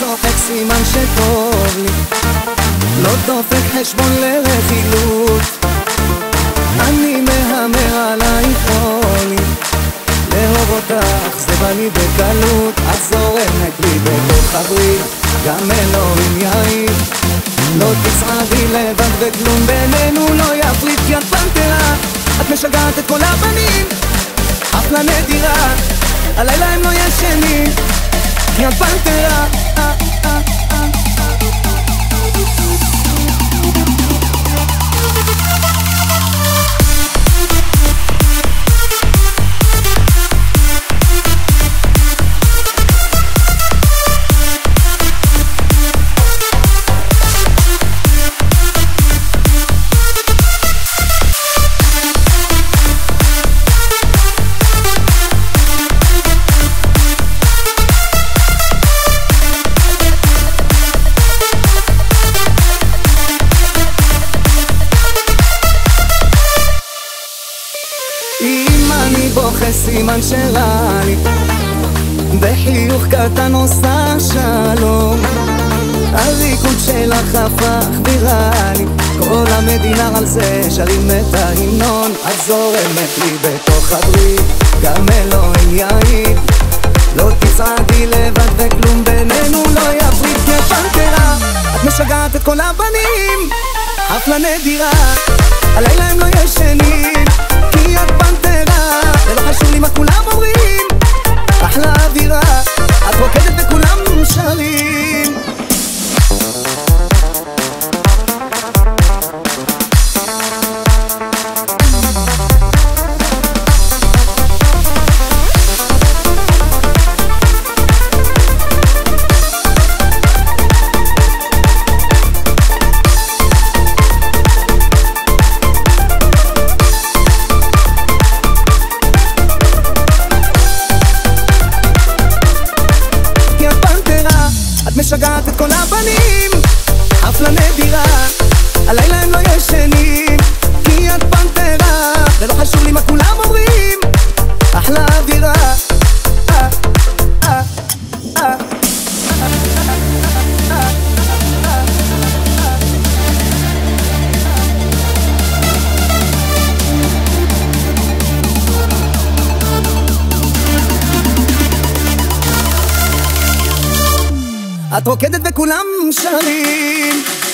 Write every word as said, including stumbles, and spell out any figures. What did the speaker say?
צוחק סימן שטוב לי, לא דופק חשבון לרכילות. אני מהמר עלייך עולי, לאהוב אותך זה בא לי בקלות. את זורמת לי בתוך הברית, גם אלוהים יעיד. לא תצעדי לבד וכלום בינינו לא יפריד, כי את פנתרה, את משגעת את כל הבנים. אחלה נדירה, הלילה הם לא ישנים, כי את פנתרה. אם אני בוכה סימן שרע לי, בחיוך קטן עושה שלום. הריקוד שלך הפך ויראלי, כל המדינה על זה שרים את ההמנון. את זורמת לי בתוך הברית, גם אלוהים יעיד. לא תצעדי לבד וכלום בינינו לא יפריד, כי את פנתרה, את משגעת את כל הבנים. אחלה נדירה, הלילה הם לא ישנים, כי את פנתרה, ולא חשוב לי מה כולם אומרים. אחלה אווירה, את רוקדת וכולם שרים. משגעת את כל הבנים, אחלה נדירה, הלילה הם לא ישנים, כי את פנתרה, ולא חשוב לי מה כולם אומרים. אחלה אווירה, אה, אה, אה. את רוקדת וכולם שרים.